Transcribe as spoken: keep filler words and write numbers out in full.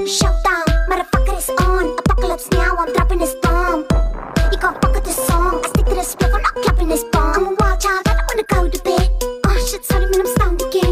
showdown. Motherfucker is on. Apocalypse now, I'm dropping this bomb. You can't fuck with this song. I stick to this spliff, I'm not clapping this bomb. I'm a wild child, I don't wanna go to bed. Oh shit, sorry man, I'm stoned again.